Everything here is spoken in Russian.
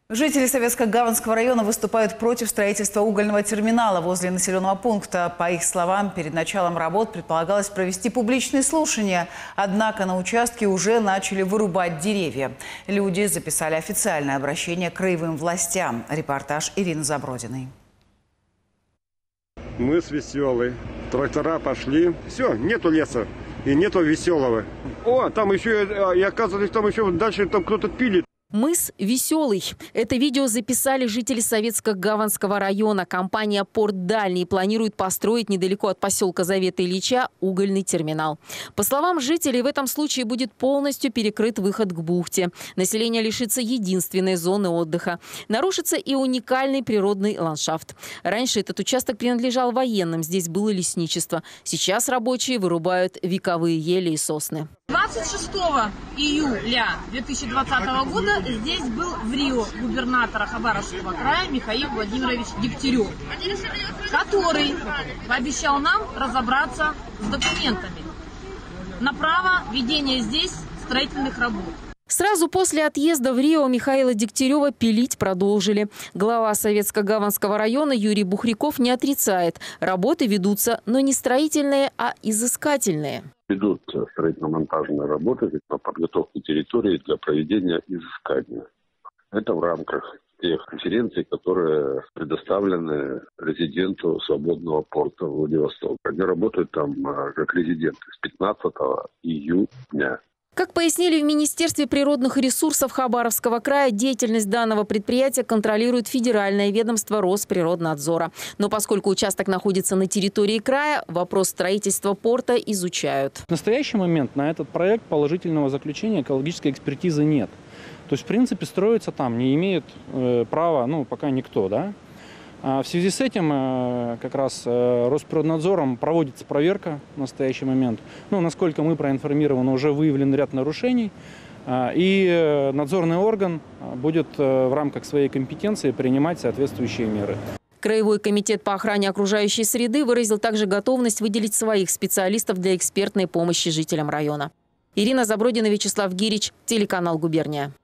Жители Советско-Гаванского района выступают против строительства угольного терминала возле населенного пункта. По их словам, перед началом работ предполагалось провести публичные слушания. Однако на участке уже начали вырубать деревья. Люди записали официальное обращение к краевым властям. Репортаж Ирины Забродиной. Мыс веселый. Трактора пошли. Все, нету леса и нету веселого. О, там еще, и оказывается, там еще дальше там кто-то пилит. Мыс веселый. Это видео записали жители Советско-Гаванского района. Компания «Порт Дальний» планирует построить недалеко от поселка Завета Ильича угольный терминал. По словам жителей, в этом случае будет полностью перекрыт выход к бухте. Население лишится единственной зоны отдыха. Нарушится и уникальный природный ландшафт. Раньше этот участок принадлежал военным, здесь было лесничество. Сейчас рабочие вырубают вековые ели и сосны. 26 июля 2020 года здесь был в Рио губернатор Хабаровского края Михаил Владимирович Дегтярев, который пообещал нам разобраться с документами на право ведения здесь строительных работ. Сразу после отъезда в Рио Михаила Дегтярева пилить продолжили. Глава Советско-Гаванского района Юрий Бухряков не отрицает. Работы ведутся, но не строительные, а изыскательные. Ведут строительно-монтажные работы по подготовке территории для проведения изыскания. Это в рамках тех конференций, которые предоставлены резиденту свободного порта Владивостока. Они работают там как резиденты с 15 июня. Как пояснили в Министерстве природных ресурсов Хабаровского края, деятельность данного предприятия контролирует федеральное ведомство Росприроднадзора. Но поскольку участок находится на территории края, вопрос строительства порта изучают. В настоящий момент на этот проект положительного заключения экологической экспертизы нет. То есть, в принципе, строиться там не имеет права, пока никто, да? В связи с этим как раз Росприроднадзором проводится проверка в настоящий момент. Насколько мы проинформированы, уже выявлен ряд нарушений. И надзорный орган будет в рамках своей компетенции принимать соответствующие меры. Краевой комитет по охране окружающей среды выразил также готовность выделить своих специалистов для экспертной помощи жителям района. Ирина Забродина, Вячеслав Гирич, телеканал «Губерния».